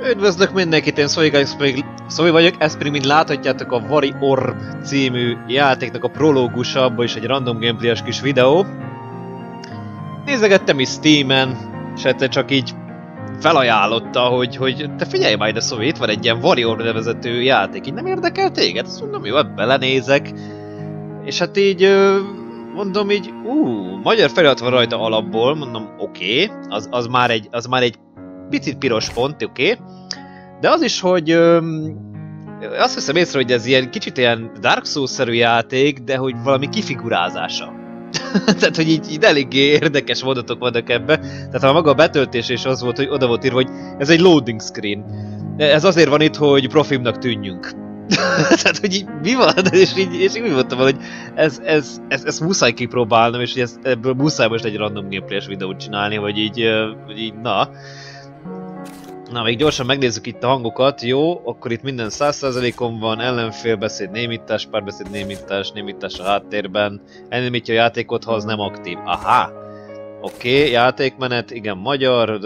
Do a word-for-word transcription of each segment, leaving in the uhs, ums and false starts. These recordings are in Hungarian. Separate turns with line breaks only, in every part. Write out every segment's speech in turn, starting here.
Üdvözlök mindenkit, én Szói vagyok, ezt pedig, mint láthatjátok, a Vari Orb című játéknak a prológusa, abban is egy random gameplayes kis videó. Nézegettem is Steamen, és egyszer csak így felajánlotta, hogy, hogy te figyelj majd ide, Szói, itt van egy ilyen Vari Orb nevezetű játék, így nem érdekel téged? Azt mondom, jó, hát belenézek. És hát így mondom így, ú, magyar felirat van rajta alapból, mondom, oké, okay, az, az, már egy, az már egy picit piros pont, oké. Okay. De az is, hogy öm, azt veszem észre, hogy ez ilyen kicsit ilyen Dark Souls-szerű játék, de hogy valami kifigurázása. Tehát, hogy így, így eléggé érdekes mondatok vannak ebbe. Tehát ha maga a betöltés is az volt, hogy oda volt írva, hogy ez egy loading screen. Ez azért van itt, hogy profimnak tűnjünk. Tehát, hogy így mi van? És így, és így úgy mondtam, hogy ez, ez, ez, ez muszáj kipróbálnom, és hogy ez, ebből muszáj most egy random gameplayes videót csinálni, hogy így, hogy így na. Na, még gyorsan megnézzük itt a hangokat, jó, akkor itt minden száz százalékon van, ellenfélbeszéd, némítás, párbeszéd, némítás, némítás a háttérben, elnémítja a játékot, ha az nem aktív. Aha! Oké, okay, játékmenet, igen, magyar,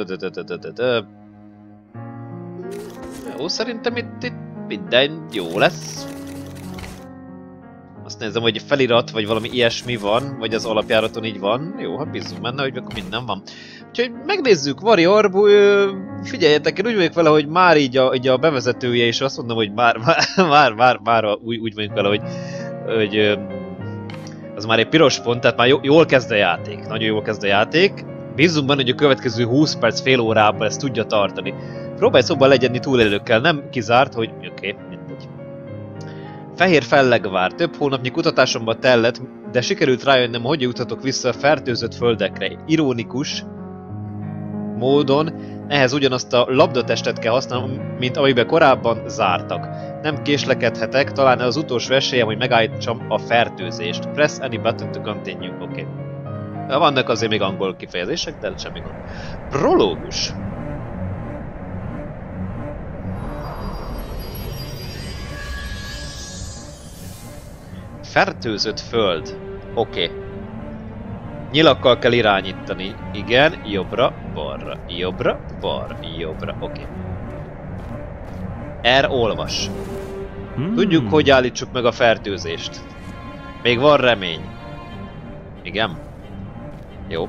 jó, szerintem itt, itt minden jó lesz. Azt nézem, hogy felirat, vagy valami ilyesmi van, vagy az alapjáraton így van. Jó, hát bízunk benne, hogy akkor minden van. Úgyhogy megnézzük, Vari Orb, figyeljetek, én úgy vagyok vele, hogy már így a, így a bevezetője, és azt mondom, hogy már, már, már, már, már úgy, úgy vagyok vele, hogy, hogy az már egy piros pont, tehát már jól kezd a játék, nagyon jól kezd a játék. Bízunk benne, hogy a következő húsz perc, fél órában ezt tudja tartani. Próbálj szóban legyenni túlélőkkel, nem kizárt, hogy oké, okay, mindegy. Fehér fellegvár. Több hónapnyi kutatásomba tellett, de sikerült rájönnöm, hogy juthatok vissza a fertőzött földekre. Ironikus módon ehhez ugyanazt a labdatestet kell használnom, mint amiben korábban zártak. Nem késlekedhetek, talán az utolsó esélyem, hogy megállítsam a fertőzést. Press any button to continue. Oké. Okay. Vannak azért még angol kifejezések, de semmi gond. Prológus. Fertőzött föld. Oké. Okay. Nyilakkal kell irányítani. Igen, jobbra, balra, jobbra, balra, jobbra. Oké. Okay. R olvas. Hmm. Tudjuk, hogy állítsuk meg a fertőzést. Még van remény. Igen. Jó.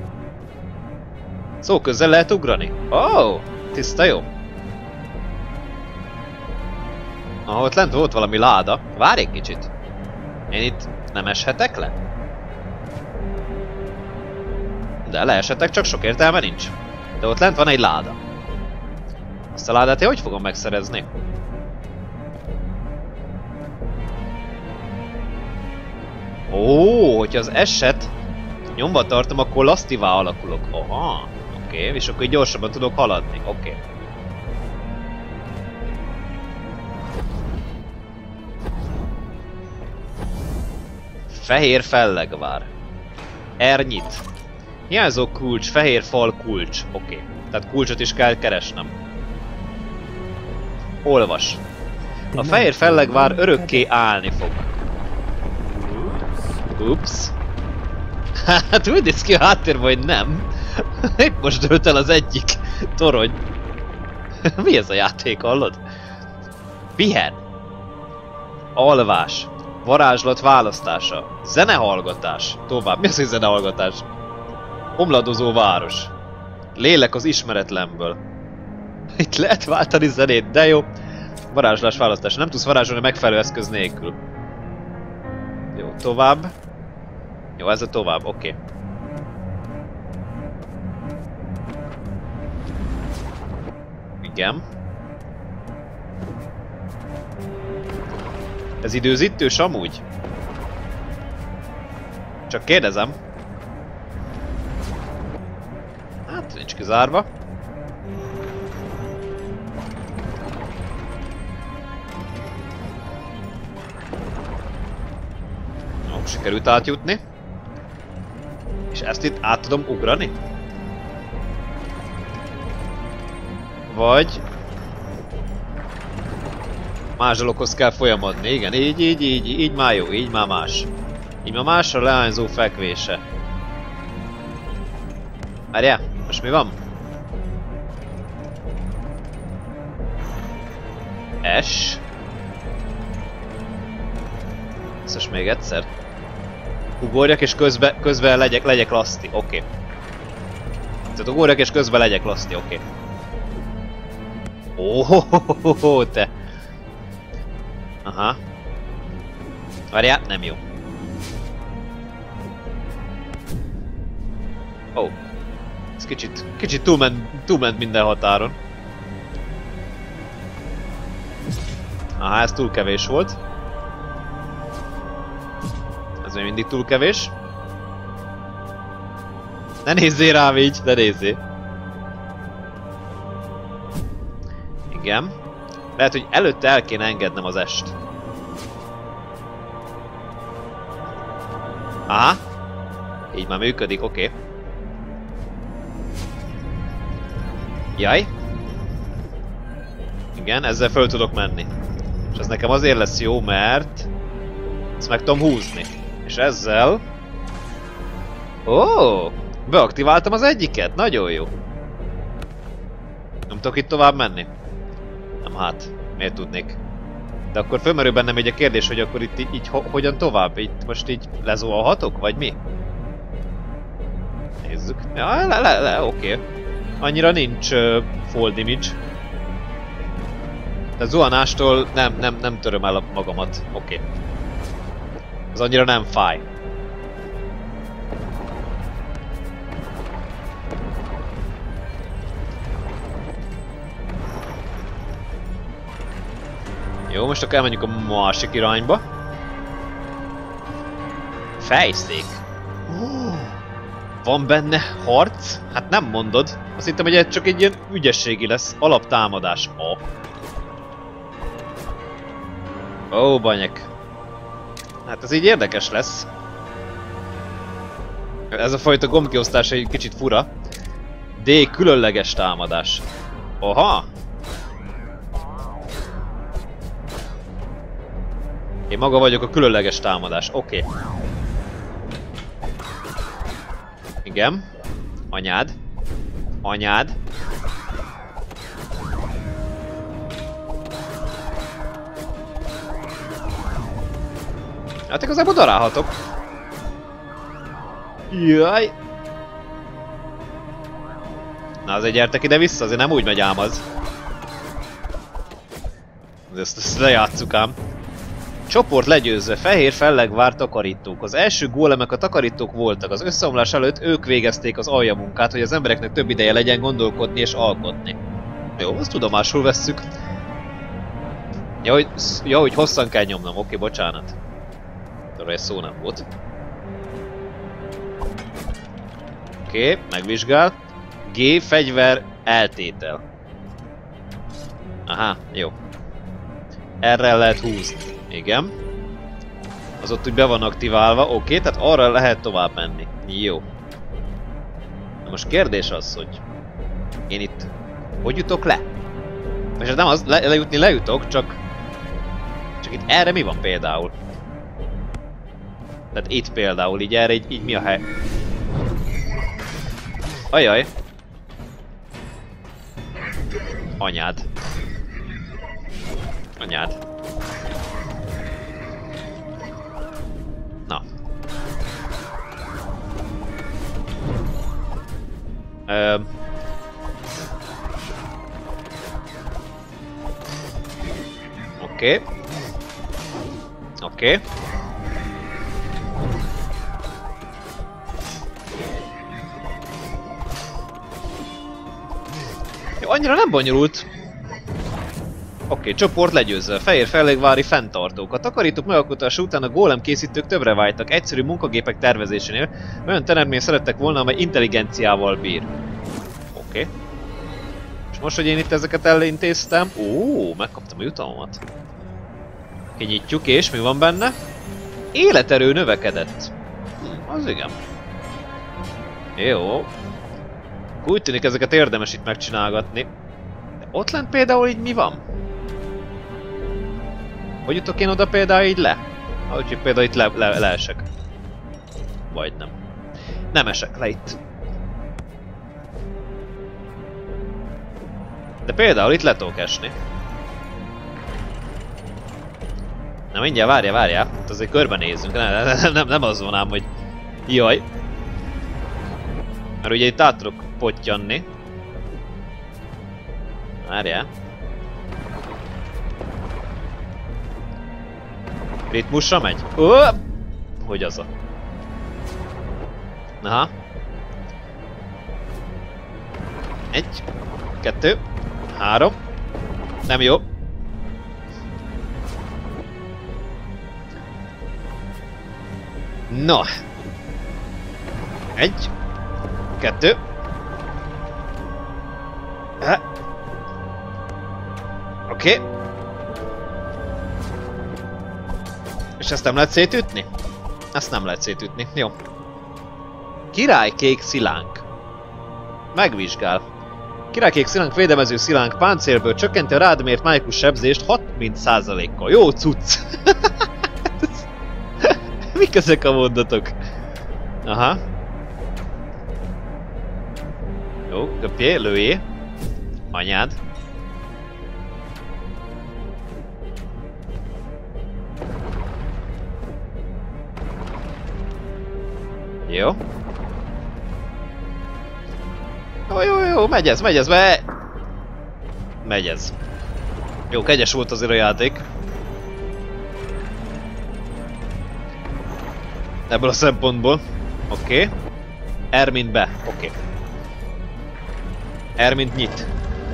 Szó közel lehet ugrani. Oh, tiszta jó. Ah, ott lent volt valami láda. Várj egy kicsit. Én itt nem eshetek le? De leeshetek, csak sok értelme nincs. De ott lent van egy láda. Azt a ládát én hogy fogom megszerezni? Ó, hogyha az eset nyomba tartom, akkor lasztivá alakulok. Aha, oké, okay, és akkor így gyorsabban tudok haladni. Oké. Okay. Fehér fellegvár. R nyit. Hiányzó kulcs, fehér fal kulcs. Oké. Okay. Tehát kulcsot is kell keresnem. Olvas. A fehér fellegvár örökké állni fog. Ups. Hát úgy néz ki a háttérben, hogy nem. Épp most dőlt el az egyik torony. Mi ez a játék, hallod? Pihen. Alvás. Varázslat választása. Zenehallgatás. Tovább. Mi az, hogy zenehallgatás? Omladozó város. Lélek az ismeretlenből. Itt lehet váltani zenét, de jó. Varázslás választás. Nem tudsz varázsolni megfelelő eszköz nélkül. Jó, tovább. Jó, ez a tovább, oké. Okay. Igen. Ez időzítős amúgy? Csak kérdezem. Hát, nincs kizárva. Jó, sikerült átjutni. És ezt itt át tudom ugrani? Vagy... más dologhoz kell folyamodni, igen, így, így, így, így már jó, így már más. Így már más a leányzó fekvése. Várjál, most mi van? S. Ezt még egyszer. Ugorjak és közben, közben legyek, legyek laszti, oké. Okay. Tehát ugorjak és közben legyek laszti, oké. Okay. Óhohohoho, te! Aha. Várjál, nem jó. Ó. Oh. Ez kicsit, kicsit túlment, túlment minden határon. Aha, ez túl kevés volt. Ez még mindig túl kevés. Ne nézzél rám így, ne nézzél. Igen. Lehet, hogy előtte el kéne engednem az est. Aha. Így már működik, oké. Okay. Jaj. Igen, ezzel föl tudok menni. És ez nekem azért lesz jó, mert ezt meg tudom húzni. És ezzel... Ó, beaktiváltam az egyiket, nagyon jó. Nem tudok itt tovább menni? Nem, hát, miért tudnék? De akkor fölmerül bennem egy a kérdés, hogy akkor itt így, így ho hogyan tovább? Itt most így lezuhalhatok, vagy mi? Nézzük. Ja, le, le, le, oké. Okay. Annyira nincs uh, fall damage. De zuhanástól nem, nem, nem töröm el magamat. Oké. Okay. Ez annyira nem fáj. Jó, most akkor elmenjünk a másik irányba. Fejszék. Van benne harc? Hát nem mondod. Azt hittem, hogy ez csak egy ilyen ügyességi lesz. Alaptámadás. Ó. Ó, banyek. Hát ez így érdekes lesz. Ez a fajta gombkiosztás egy kicsit fura. D. Különleges támadás. Aha! Én maga vagyok a különleges támadás. Oké. Okay. Igen. Anyád. Anyád. Hát igazából darálhatok. Jaj. Na azért gyertek ide vissza, azért nem úgy megy ám az. Ezt, ezt lejátsszuk ám. Csoport legyőzve, fehér felleg vár takarítók. Az első gólemek a takarítók voltak. Az összeomlás előtt ők végezték az aljamunkát, hogy az embereknek több ideje legyen gondolkodni és alkotni. Jó, azt tudomásul vesszük. Ja, hogy, ja, hogy hosszan kell nyomnom. Oké, bocsánat. Arra egy szó nem volt. Oké, megvizsgál. G. Fegyver eltétel. Aha, jó. Erre lehet húzni. Igen. Az ott úgy be van aktiválva, oké, okay, tehát arra lehet tovább menni. Jó. Na most kérdés az, hogy én itt hogy jutok le? És nem az, le, lejutni lejutok, csak csak itt erre mi van például? Tehát itt például, így erre, így, így mi a hely? Ajaj. Anyád. Anyád. Na. Ö... Oké. Oké. Jó, annyira nem bonyolult. Oké, okay, csoport legyőzve. Fehér fellegvári fenntartók. A takarítók megalkotása után a gólem készítők többre váltak. Egyszerű munkagépek tervezésénél olyan teremtményt szerettek volna, amely intelligenciával bír. Oké. Okay. És most, hogy én itt ezeket elintéztem... Ó, megkaptam a jutalmat. Kinyitjuk, és mi van benne? Életerő növekedett. Hm, az igen. Jó. Úgy tűnik, ezeket érdemes itt megcsinálgatni. De ott lent például így mi van? Hogy jutok én oda például így le? Úgyhogy például itt le, le, leesek. Vagy nem. Nem esek le itt. De például itt le tudok esni. Na mindjárt, várjál, várjál. Hát azért körbenézzünk. Nem, nem, nem, nem az van ám, hogy... Jaj. Mert ugye itt át tudok pottyanni. Várjál. Ritmusra megy? Ó! Hogy az a... Aha. Egy. Kettő. Három. Nem jó. No. Egy. Kettő. Oké. Okay. És ezt nem lehet szétütni? Ezt nem lehet szétütni. Jó. Királykék szilánk. Megvizsgál. Királykék szilánk védelmező szilánk páncélből csökkenti a rád mért mágikus sebzést hatvan százalékkal. Jó cucc! Mik ezek a mondatok? Aha. Jó, köpjé, lőjé. Anyád. Jó. Jó, jó, jó, megy ez, megy ez, me... Megy ez. Jó, kegyes volt azért a játék. Ebből a szempontból. Oké. Okay. Ermint be. Oké. Okay. Ermint nyit.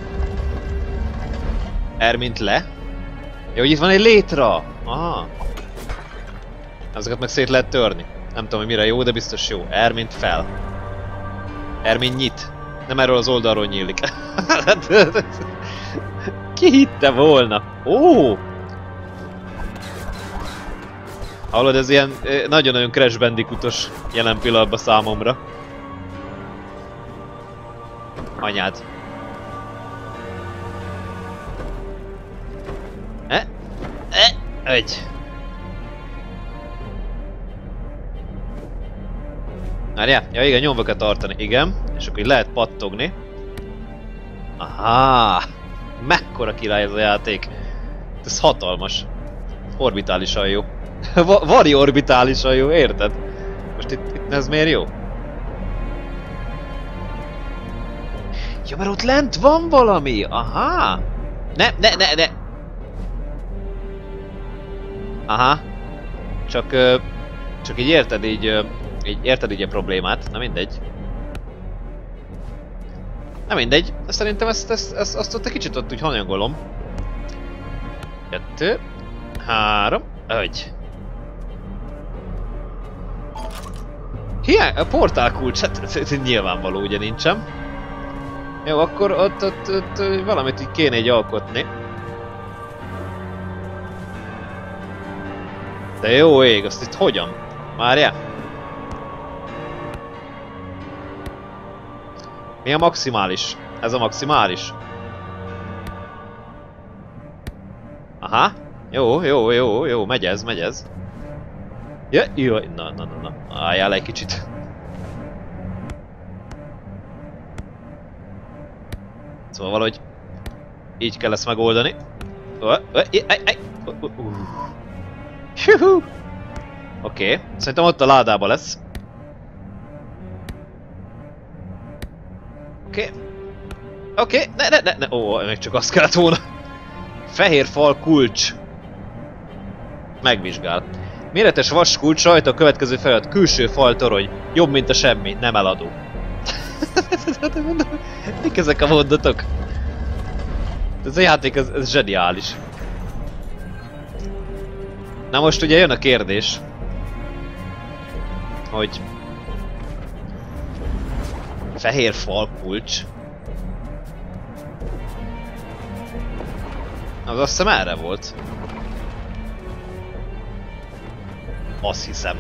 Ermint le. Jó, hogy itt van egy létra. Aha. Azokat meg szét lehet törni. Nem tudom, hogy mire jó, de biztos jó. Ermint fel. Ermint nyit. Nem erről az oldalról nyílik. Ki hitte volna? Ó! Hallod, ez ilyen nagyon-nagyon Crash Bandicootos jelen pillanatban számomra. Anyád. E? E? Egy. Várjál? Ja igen, nyomva kell tartani. Igen. És akkor így lehet pattogni. Aha! Mekkora király ez a játék. Ez hatalmas. Orbitálisan jó. Vari orbitálisan jó, érted? Most itt, itt ez miért jó? Ja, mert ott lent van valami! Aha! Ne, ne, ne, ne! Aha. Csak... Csak így érted így... Így érted így a problémát. Na mindegy. Na mindegy. Szerintem ezt, ezt, ezt, azt ott egy kicsit ott úgy hanyagolom. Kettő. Három. Egy. Hiány, a portál kulcs, hát nyilvánvaló ugye nincsen. Jó, akkor ott, ott, ott valamit így kéne így alkotni. De jó ég, azt itt hogyan? Várjál? Mi a maximális? Ez a maximális. Aha. Jó, jó, jó, jó, megy ez, megy ez. Ja, jó, na, na, na, na. Álljál egy kicsit. Szóval valahogy így kell ezt megoldani. Oké, szerintem ott a ládában lesz. Oké. Oké, ne, ne, ne, ne, ó, még csak azt kellett volna. Fehér fal kulcs. Megvizsgál. Méretes vas kulcs rajta a következő felirat. Külső fal torony. Jobb, mint a semmi. Nem eladó. Mik ezek a mondatok? Ez a játék, ez, ez zseniális. Na most ugye jön a kérdés. Hogy... Fehér fal kulcs. Az azt hiszem erre volt. Azt hiszem.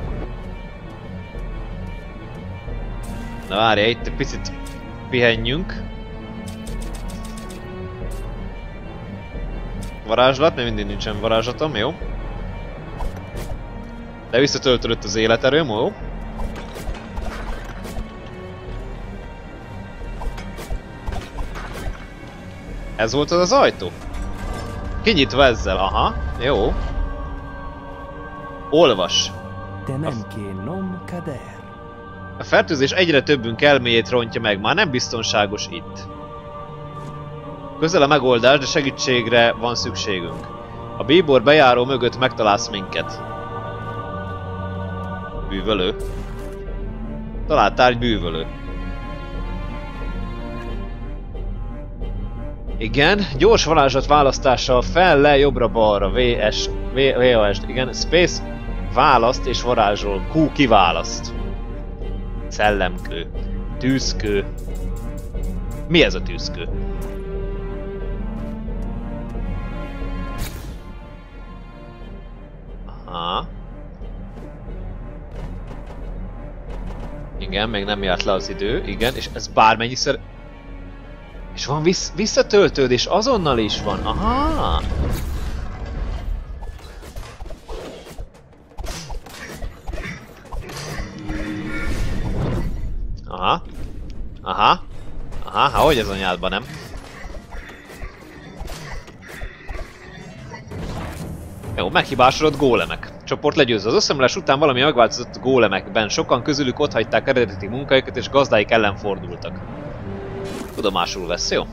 Na várjál, itt egy picit pihenjünk. Varázslat, még mindig nincsen varázslatom, jó? De visszatöltődött az életerőm, jó? Ez volt az az ajtó? Kinyitva ezzel, aha, jó. Olvas. A fertőzés egyre többünk elméjét rontja meg, már nem biztonságos itt. Közel a megoldás, de segítségre van szükségünk. A bíbor bejáró mögött megtalálsz minket. Bűvölő. Találtál egy bűvölő. Igen, gyors varázslat választással fel, le, jobbra, balra, V S, V A S, igen, Space választ és varázsol, Q kiválaszt. Szellemkő, tűzkő. Mi ez a tűzkő? Aha. Igen, még nem járt le az idő, igen, és ez bármennyiszer... És van vissz visszatöltődés, azonnal is van, aha! Aha. Aha. Aha, ha hogy ez anyádban, nem? Jó, meghibásodott gólemek. Csoport legyőzve. Az összeomlás után valami megváltozott a gólemekben. Sokan közülük otthagyták eredeti munkájukat és gazdáik ellen fordultak. Tudomásul vesz, jó?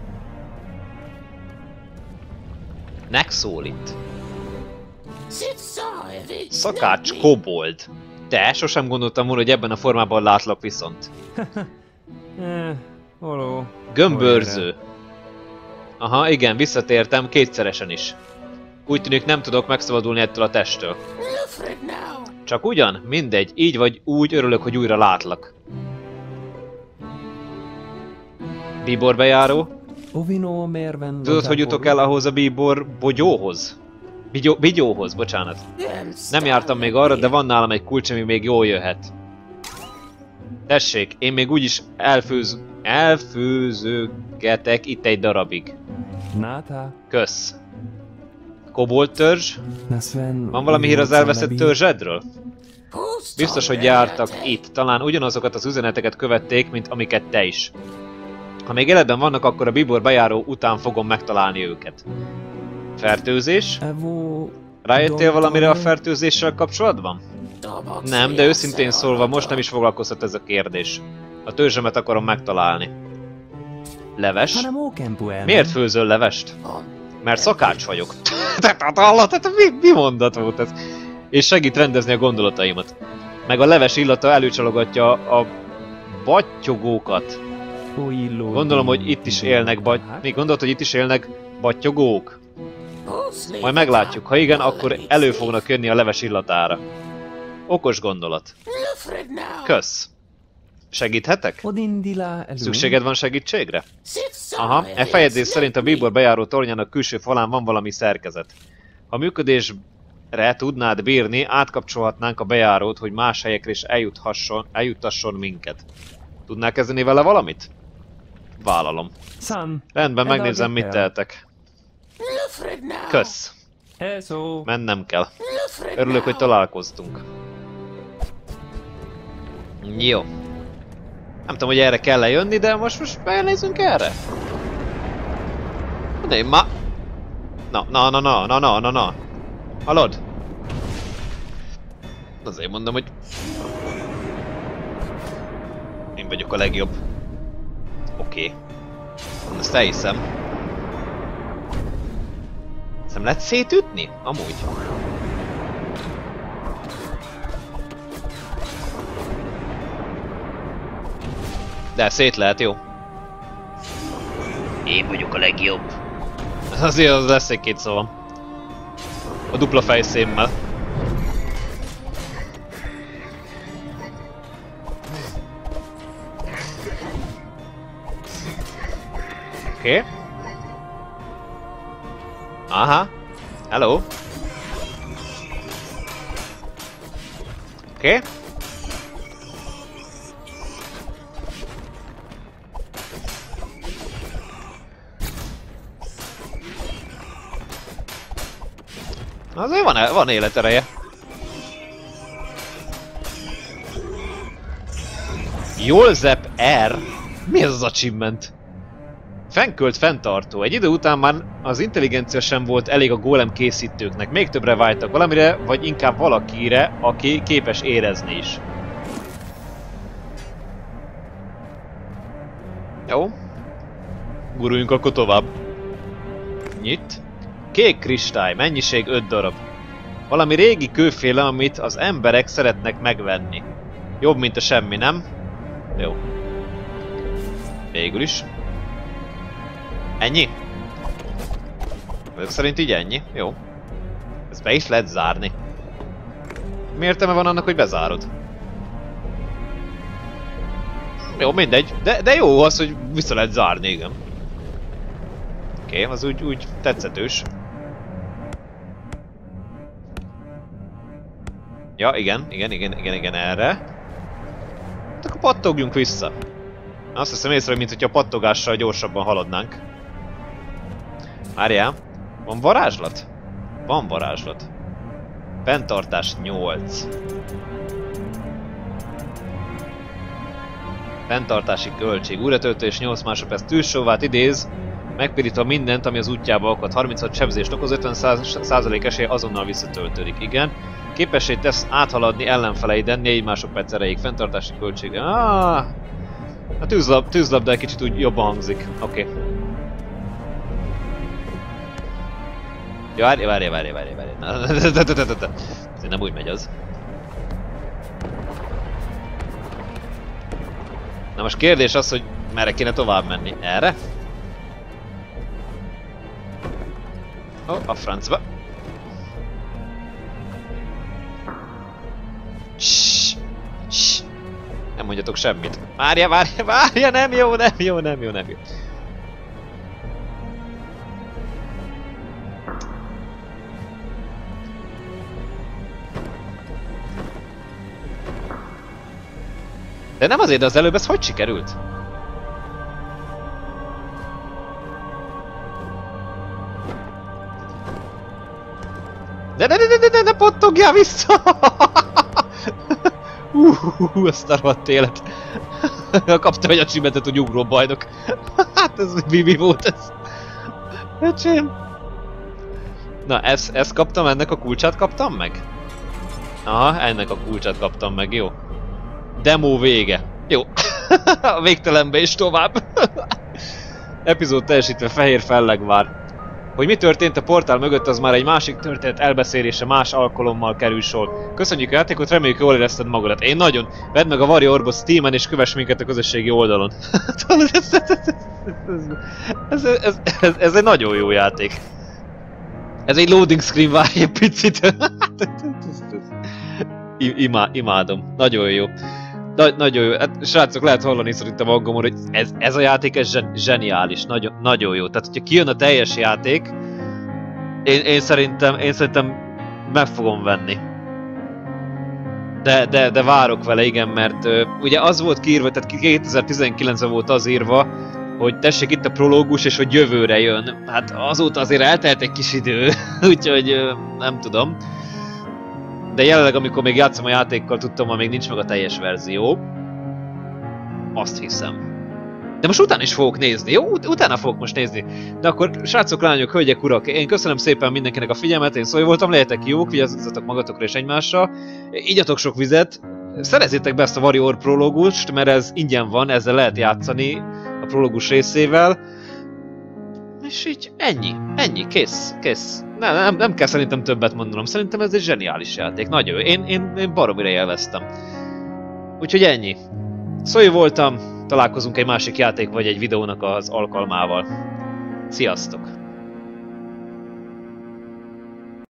Nek szólít. Szakács kobold. Te? Sosem gondoltam volna, hogy ebben a formában látlak viszont. Gömbörző. Aha, igen, visszatértem kétszeresen is. Úgy tűnik, nem tudok megszabadulni ettől a testtől. Csak ugyan? Mindegy, így vagy úgy örülök, hogy újra látlak. Bíbor bejáró? Tudod, hogy jutok el ahhoz a bíbor bogyóhoz? Bigyó, bigyóhoz, bocsánat. Nem jártam még arra, de van nálam egy kulcs, ami még jól jöhet. Tessék, én még úgyis elfőz... elfőzögetek itt egy darabig. Kösz. Kobold törzs? Van valami hír az elveszett törzsedről? Biztos, hogy jártak itt. Talán ugyanazokat az üzeneteket követték, mint amiket te is. Ha még életben vannak, akkor a bíbor bejáró után fogom megtalálni őket. Fertőzés? Rájöttél valamire a fertőzéssel kapcsolatban? Nem, de őszintén szólva most nem is foglalkoztat ez a kérdés. A törzsemet akarom megtalálni. Leves? Miért főzöl levest? Mert szakács vagyok. Tehát hallod, mi, mi mondat volt ez? És segít rendezni a gondolataimat. Meg a leves illata előcsalogatja a battyogókat. Gondolom, hogy itt is élnek baty... Mi gondolod, hogy itt is élnek battyogók? Majd meglátjuk. Ha igen, akkor elő fognak jönni a leves illatára. Okos gondolat. Kösz. Segíthetek? Szükséged van segítségre? Aha, e feljegyzés szerint a bíbor bejáró tornyának külső falán van valami szerkezet. Ha működésre tudnád bírni, átkapcsolhatnánk a bejárót, hogy más helyekre is eljuthasson, eljuttasson minket. Tudnál kezdeni vele valamit? Vállalom. Rendben, megnézem, mit tehetek. Kösz. Mennem kell. Örülök, hogy találkoztunk. Jó. Nem tudom, hogy erre kell-e jönni, de most most benézzünk erre. De én ma... Na, na, na, na, na, na, na, na. Hallod? Azért mondom, hogy... Én vagyok a legjobb. Oké. Okay. Ezt elhiszem. Nem lehet szétütni? Amúgy. De szét lehet, jó. Én vagyok a legjobb. Azért az lesz egy két szavam. A dupla fejszémmel. Oké. Okay. Aha. Hello. Oké. Okay. Azért van, van életereje. Jolzep R. Mi ez az achievement? Fennkölt fenntartó. Egy idő után már az intelligencia sem volt elég a gólem készítőknek. Még többre vágytak valamire, vagy inkább valakire, aki képes érezni is. Jó. Guruljunk akkor tovább. Nyit. Kék kristály, mennyiség öt darab. Valami régi kőféle, amit az emberek szeretnek megvenni. Jobb, mint a semmi, nem? Jó. Végül is. Ennyi? Ezek szerint így ennyi? Jó. Ezt be is lehet zárni. Mi értelme van annak, hogy bezárod? Jó, mindegy. De, de jó az, hogy vissza lehet zárni, igen. Oké, okay, az úgy, úgy tetszetős. Ja, igen, igen, igen, igen, igen, erre. Hát akkor pattogjunk vissza. Azt hiszem észre, mint hogyha pattogással gyorsabban haladnánk. Várjál. Van varázslat? Van varázslat. Fenntartás nyolc. Fenntartási költség. Újratöltés nyolc másodperc tűzsóvát idéz. Megpirítva mindent, ami az útjába akad. harminchat sebzést okoz, ötven százalék esély azonnal visszatöltődik. Igen. Képessé tesz áthaladni ellenfeleiden négy másodperc erejéig. Fenntartási költsége. Ah, a tűzlab, tűzlabda egy kicsit úgy jobban hangzik. Oké. Okay. Ja, várj, várj, várj, várj, várj. Nem úgy megy az. Na most kérdés az, hogy merre kéne tovább menni. Erre? Ó, oh, a francba. Ssss, ssss. Nem mondjatok semmit. Várja, várja, várja, nem jó, nem jó, nem jó, nem jó. De nem azért, de az előbb ez hogy sikerült? De ne, ne, ne, ne, ne, ne pottogjál vissza! Uuuuh, azt a rohadt élet. Kaptam egy achievementet, hogy ugró bajnok. Hát ez mi, mi volt ez? Öcsém. Na, ezt, ezt kaptam, ennek a kulcsát kaptam meg? Aha, ennek a kulcsát kaptam meg, jó. Demo vége. Jó. A végtelenbe is tovább. Epizód teljesítve, fehér felleg vár. Hogy mi történt a portál mögött, az már egy másik történet elbeszélése, más alkalommal kerül sor. Köszönjük a játékot, reméljük jól érezted magadat. Én nagyon. Vedd meg a Warriorbot Steamen és kövess minket a közösségi oldalon. ez, ez, ez, ez, ez egy nagyon jó játék. Ez egy loading screen, várj egy picit. Imá, imádom. Nagyon jó. Na, nagyon jó. Hát, srácok, lehet hallani szerintem magamon, hogy ez, ez a játék ez zsen, zseniális. Nagyon, nagyon jó. Tehát, hogyha kijön a teljes játék, én, én, szerintem, én szerintem meg fogom venni. De, de, de várok vele, igen, mert uh, ugye az volt kiírva, tehát kétezer-tizenkilencben volt az írva, hogy tessék itt a prológus, és hogy jövőre jön. Hát azóta azért eltelt egy kis idő, úgyhogy uh, nem tudom. De jelenleg, amikor még játszom a játékkal, tudtam, hogy még nincs meg a teljes verzió. Azt hiszem. De most utána is fogok nézni, jó? Ut utána fogok most nézni. De akkor, srácok, lányok, hölgyek, urak, én köszönöm szépen mindenkinek a figyelmet, én Szói voltam, legyetek jók, vigyázzatok magatokra és egymásra. Igyatok sok vizet, szerezzétek be ezt a Warrior prológust, mert ez ingyen van, ezzel lehet játszani a prológus részével. És így ennyi, ennyi, kész, kész. Nem, nem, nem kell szerintem többet mondanom, szerintem ez egy zseniális játék, nagyon jó, én, én, én baromira élveztem. Úgyhogy ennyi. Szói voltam, találkozunk egy másik játék vagy egy videónak az alkalmával. Sziasztok!